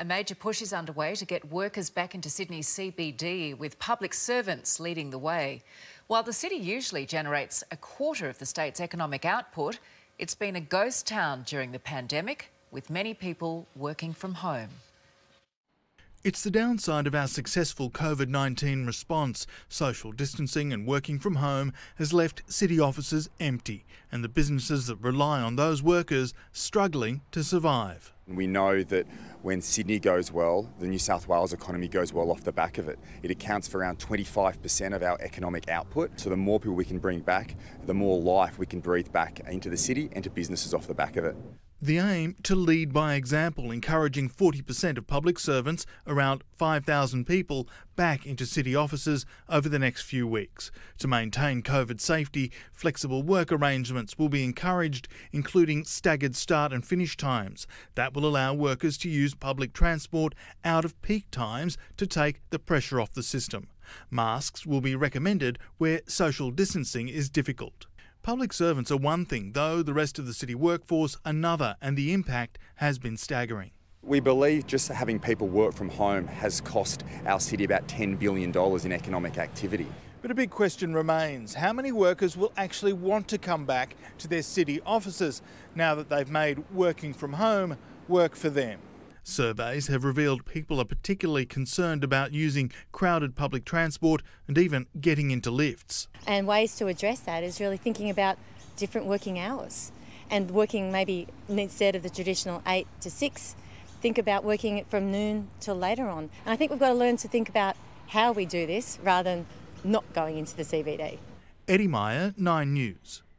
A major push is underway to get workers back into Sydney's CBD, with public servants leading the way. While the city usually generates a quarter of the state's economic output, it's been a ghost town during the pandemic, with many people working from home. It's the downside of our successful COVID-19 response. Social distancing and working from home has left city offices empty, and the businesses that rely on those workers struggling to survive. We know that when Sydney goes well, the New South Wales economy goes well off the back of it. It accounts for around 25% of our economic output. So the more people we can bring back, the more life we can breathe back into the city and to businesses off the back of it. The aim to lead by example, encouraging 40% of public servants, around 5,000 people, back into city offices over the next few weeks. To maintain COVID safety, flexible work arrangements will be encouraged, including staggered start and finish times. That will allow workers to use public transport out of peak times to take the pressure off the system. Masks will be recommended where social distancing is difficult. Public servants are one thing, though the rest of the city workforce another, and the impact has been staggering. We believe just having people work from home has cost our city about $10 billion in economic activity. But a big question remains: how many workers will actually want to come back to their city offices now that they've made working from home work for them? Surveys have revealed people are particularly concerned about using crowded public transport and even getting into lifts. And ways to address that is really thinking about different working hours and working maybe instead of the traditional 8 to 6, think about working it from noon till later on. And I think we've got to learn to think about how we do this rather than not going into the CBD. Eddie Meyer, 9 News.